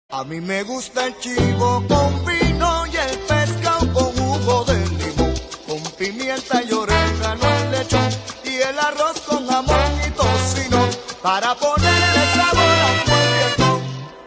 A mí me gusta el chivo con vino y el pescado con jugo de limón, con pimienta y orégano el lechón y el arroz con jamón y tocino para ponerle sabor a un buen fiestón.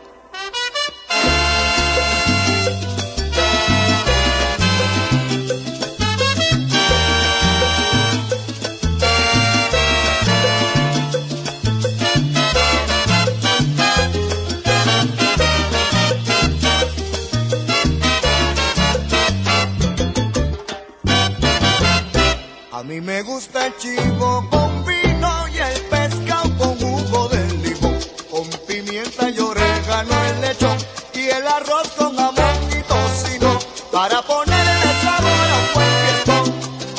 A mí me gusta el chivo con vino y el pescado con jugo de limón, con pimienta y orégano el lechón y el arroz con jamón y tocino para ponerle sabor a un buen fiestón.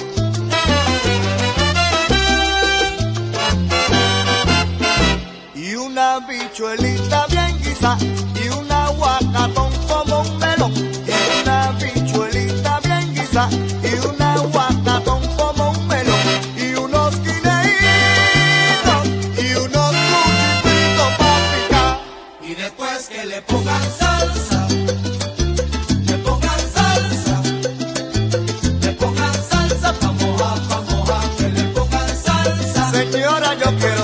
Y una bichuelita bien guisa y un aguacatón como un melón, y una bichuelita bien guisa y un aguacatón como un melón, y unos guineitos y unos cuchipitos para picar. Y después que le pongan salsa, le pongan salsa, le pongan salsa pa' mojar, que le pongan salsa. Señora, yo quiero